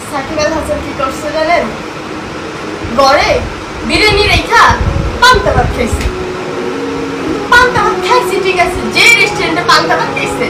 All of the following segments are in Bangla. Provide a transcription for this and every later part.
সাকিব আল হাসান কি করছে জানেন? গড়ে বিরিয়ানি রেখা পান্তা ভাত খাইছে। পান্তা ভাত খাইছে ঠিক আছে, যে রেস্টুরেন্টে পান্তা ভাত খাইছে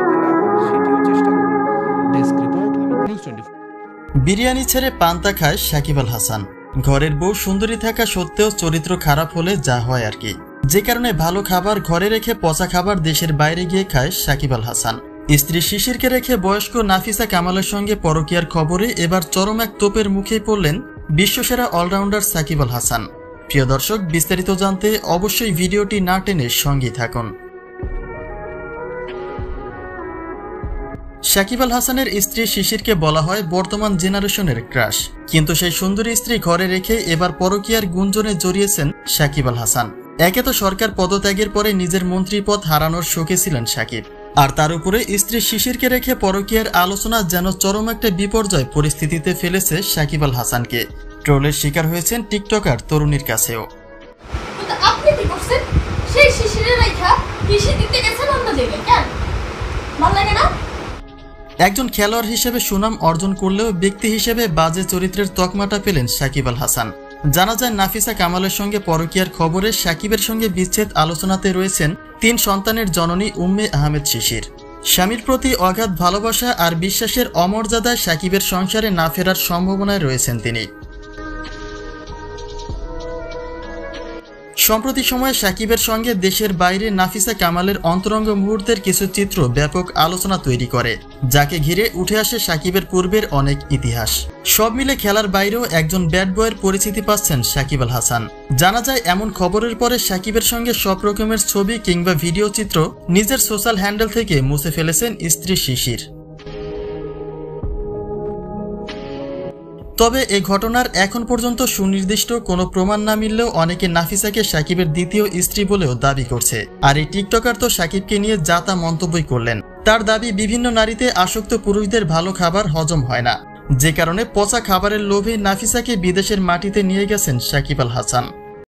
বিরিয়ানি ছেড়ে পান্তা খায় সাকিব আল হাসান। ঘরের বউ সুন্দরী থাকা সত্ত্বেও চরিত্র খারাপ হলে যা হয় আর কি, যে কারণে ভালো খাবার ঘরে রেখে পচা খাবার দেশের বাইরে গিয়ে খায় সাকিব আল হাসান। স্ত্রী শিশিরকে রেখে বয়স্ক নাফিসা কামালের সঙ্গে পরকীয়ার খবরে এবার চরম এক তোপের মুখেই পড়লেন বিশ্বসেরা অলরাউন্ডার সাকিব আল হাসান। প্রিয় দর্শক, বিস্তারিত জানতে অবশ্যই ভিডিওটি না টেনে সঙ্গেই থাকুন। সাকিব আল হাসানের স্ত্রী শিশিরকে বলা হয় বর্তমান জেনারেশনের ক্রাশ, কিন্তু সেই সুন্দরী স্ত্রী ঘরে রেখে এবার পরকীয়ার গুঞ্জনে জড়িয়েছেন সাকিব আল হাসান। একে তো সরকার পদত্যাগের পরে নিজের মন্ত্রী পদ হারানোর শোকে ছিলেন সাকিব, আর তার উপরে স্ত্রী শিশিরকে রেখে পরকীয়ার আলোচনা যেন চরম একটা বিপর্যয় পরিস্থিতিতে ফেলেছে সাকিব আল হাসানকে। ট্রোলের শিকার হয়েছেন টিকটকার তরুণীর কাছেও। আপনি কি করছেন? সেই শিশিরের রেখা কিসে দিতে গেছেন অন্য জায়গায়, কেন ভালো লাগে না? একজন খেলোয়াড় হিসেবে সুনাম অর্জন করলেও ব্যক্তি হিসেবে বাজে চরিত্রের তকমাটা পেলেন সাকিব আল হাসান। জানা যায় নাফিসা কামালের সঙ্গে পরকীয়ার খবরে সাকিবের সঙ্গে বিচ্ছেদ আলোচনাতে রয়েছেন 3 সন্তানের জননী উম্মে আহমেদ শিশির। স্বামীর প্রতি অগাধ ভালোবাসা আর বিশ্বাসের অমর্যাদায় সাকিবের সংসারে না ফেরার সম্ভাবনায় রয়েছেন তিনি। সম্প্রতি সময়ে সাকিবের সঙ্গে দেশের বাইরে নাফিসা কামালের অন্তরঙ্গ মুহূর্তের কিছু চিত্র ব্যাপক আলোচনা তৈরি করে, যাকে ঘিরে উঠে আসে সাকিবের পূর্বের অনেক ইতিহাস। সব মিলে খেলার বাইরেও একজন ব্যাড বয়ের পরিচিতি পাচ্ছেন সাকিব আল হাসান। জানা যায় এমন খবরের পরে সাকিবের সঙ্গে সব রকমের ছবি কিংবা ভিডিও চিত্র নিজের সোশ্যাল হ্যান্ডেল থেকে মুছে ফেলেছেন স্ত্রী শিশির। তবে এই ঘটনার এখন পর্যন্ত সুনির্দিষ্ট কোনো প্রমাণ না মিললেও অনেকে নাফিসাকে সাকিবের দ্বিতীয় স্ত্রী বলেও দাবি করছে। আর এই টিকটকার তো সাকিবকে নিয়ে যা তা মন্তব্যই করলেন। তার দাবি বিভিন্ন নারীতে আসক্ত পুরুষদের ভালো খাবার হজম হয় না, যে কারণে পচা খাবারের লোভে নাফিসাকে বিদেশের মাটিতে নিয়ে গেছেন সাকিব আল হাসান।